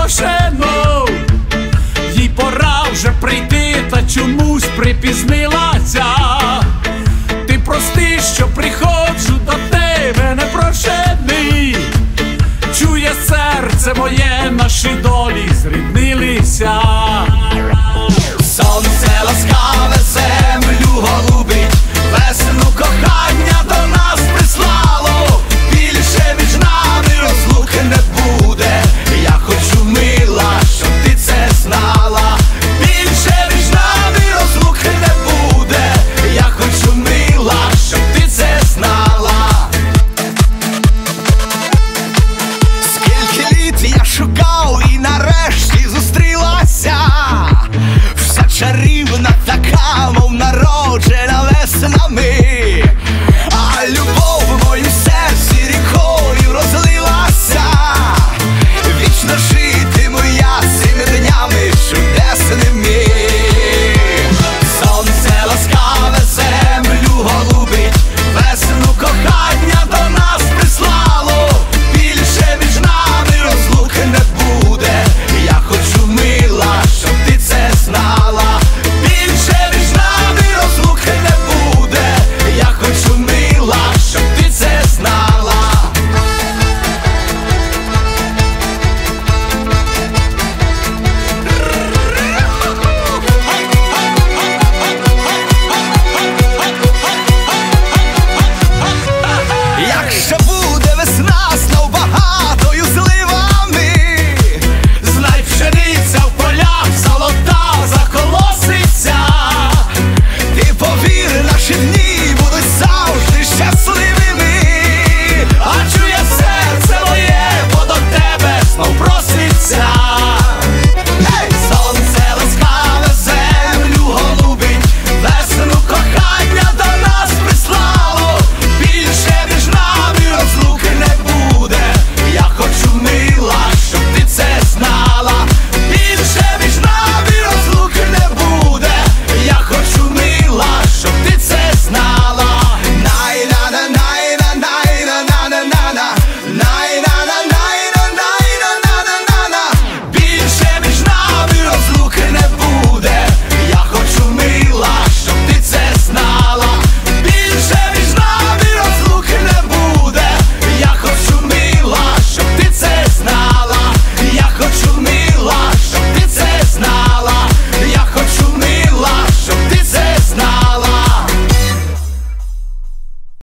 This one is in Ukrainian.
непрошену. Їй пора вже прийти, та чомусь припізнилася. Ти прости, що приходжу до тебе непрошений. Чує серце моє, наші долі зріднилися. Сонце ласкаве землю голубить, весну кохання до нас прислало. Більше між нами розлуки не буде. Я хочу, мила, щоб ти це знала. Більше між нами розлуки не буде. Я хочу, мила, щоб ти це знала. Скільки літ я шукав і нарешті зустрілася. Вся чарівна така, мов народжена веснами. А любов в моїм серці рікою розлилася. Вічно житиму я цими днями чудесними. Сонце ласкаве землю голубить, весну кохання до нас прислало. Більше між нами розлуки не буде. Я хочу, мила, щоб ти це знала. Більше між нами розлуки не буде. Я хочу, мила, щоб ти це знала. Якщо буде весна знов багатою зливами, Знай, пшениця в полях золота заколоситься. ти повір, наші дні